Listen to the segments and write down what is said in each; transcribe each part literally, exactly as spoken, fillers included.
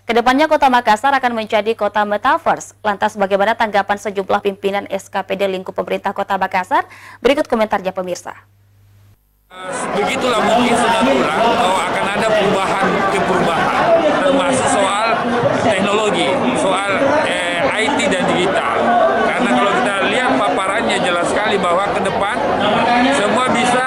Kedepannya Kota Makassar akan menjadi kota metaverse. Lantas bagaimana tanggapan sejumlah pimpinan S K P D lingkup pemerintah Kota Makassar? Berikut komentarnya pemirsa. Begitulah mungkin sudah kurang bahwa akan ada perubahan ke perubahan, termasuk soal teknologi, soal eh, I T dan digital. Karena kalau kita lihat paparannya jelas sekali bahwa ke depan semua bisa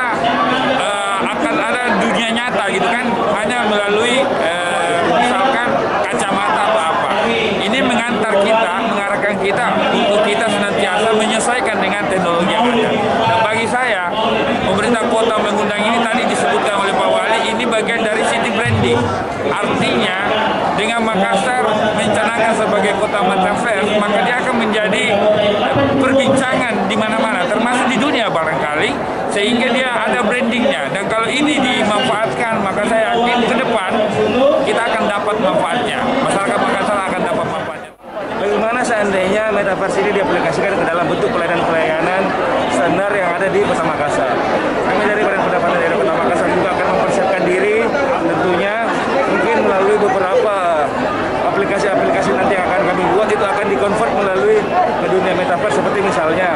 eh, akan ada dunia nyata gitu kan, hanya melalui eh, misalkan kacamata apa-apa. Ini mengantar kita, mengarahkan kita untuk kita senantiasa menyesuaikan dengan teknologi yang ada. Dan bagi saya, pemerintah kota mengundang ini tadi disebutkan oleh Pak Wali, ini bagian dari city branding. Artinya, dengan Makassar mencanangkan sebagai kota metaverse, maka dia akan menjadi perbincangan di mana-mana, termasuk di dunia barangkali, sehingga dia ada brandingnya. Dan kalau ini dimanfaatkan, maka saya yakin ke depan kita akan dapat manfaatnya. Masyarakat Makassar akan dapat manfaatnya. Bagaimana seandainya metaverse ini diaplikasikan ke dalam bentuk pelayanan-pelayanan standar yang ada di Kota Makassar? Kami dari Badan Pendapatan Daerah Kota Makassar juga akan mempersiapkan diri, tentunya mungkin melalui beberapa aplikasi-aplikasi nanti yang akan kami buat, itu akan dikonvert melalui ke dunia metaverse, seperti misalnya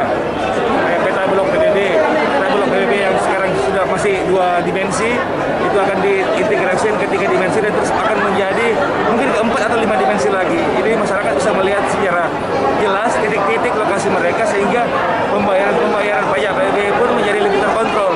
peta blok P B B, peta blok P B B yang sekarang sudah masih dua dimensi, itu akan diintegrasikan ke tiga dimensi dan terus akan menjadi mungkin keempat atau lima dimensi lagi. Jadi masyarakat bisa melihat secara jelas titik-titik lokasi mereka, sehingga pembayaran-pembayaran pajak P B B pun menjadi lebih terkontrol.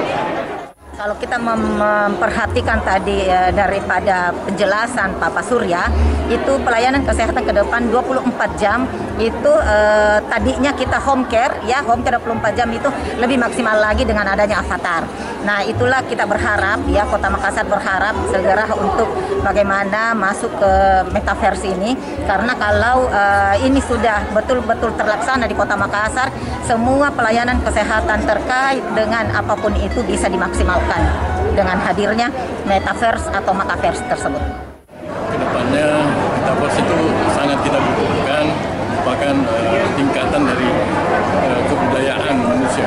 Kalau kita memperhatikan tadi ya, daripada penjelasan Pak Surya, itu pelayanan kesehatan ke depan dua puluh empat jam itu eh, tadinya kita home care ya, home care dua puluh empat jam itu lebih maksimal lagi dengan adanya avatar. Nah, itulah kita berharap ya, Kota Makassar berharap segera untuk bagaimana masuk ke metaverse ini, karena kalau eh, ini sudah betul-betul terlaksana di Kota Makassar, semua pelayanan kesehatan terkait dengan apapun itu bisa dimaksimalkan dengan hadirnya metaverse atau makaverse tersebut. Kedepannya metaverse itu sangat kita butuhkan, bahkan uh, tingkatan dari uh, kebudayaan manusia.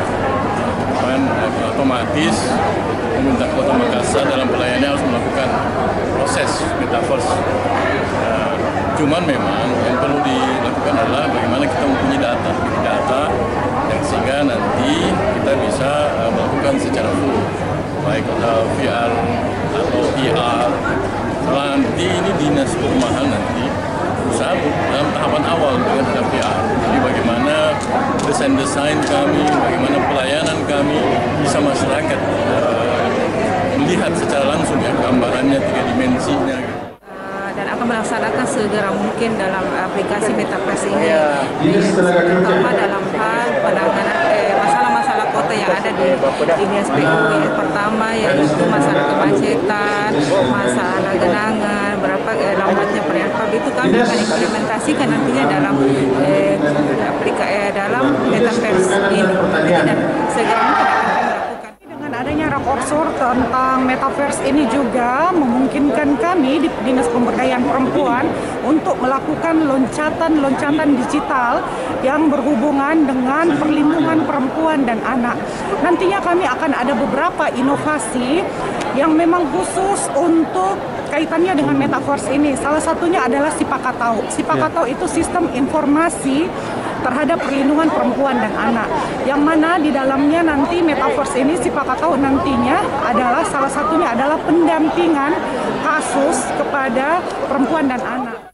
Dan uh, otomatis pemerintah Kota Makassar dalam pelayanannya harus melakukan proses metaverse. Uh, cuman memang yang perlu dilakukan adalah bagaimana kita mempunyai data, data yang sehingga nanti kita bisa uh, melakukan secara full, baik uh, V R atau I R. Nanti ini dinas perumahan nanti berusaha dalam tahapan awal dengan ada V R. Jadi bagaimana desain-desain kami, bagaimana pelayanan kami bisa masyarakat uh, melihat secara langsung ya gambarannya tiga dimensinya. Dan akan melaksanakan segera mungkin dalam aplikasi metaverse ini, terutama dalam hal penanganan eh, masalah-masalah kota yang ada di di S P U. Yang pertama yaitu masalah kemacetan, masalah genangan, berapa eh, lambatnya pelayanan publik, itu kami akan implementasikan nantinya dalam eh, aplikasi eh, dalam metaverse ini, dan segera mungkin akan adanya raporsur tentang metaverse ini juga memungkinkan kami di Dinas Pemberdayaan Perempuan untuk melakukan loncatan-loncatan digital yang berhubungan dengan perlindungan perempuan dan anak. Nantinya kami akan ada beberapa inovasi yang memang khusus untuk kaitannya dengan metaverse ini. Salah satunya adalah Sipakatau. Sipakatau itu sistem informasi terhadap perlindungan perempuan dan anak, yang mana di dalamnya nanti metaverse ini Sipakatau nantinya adalah salah satunya adalah pendampingan kasus kepada perempuan dan anak.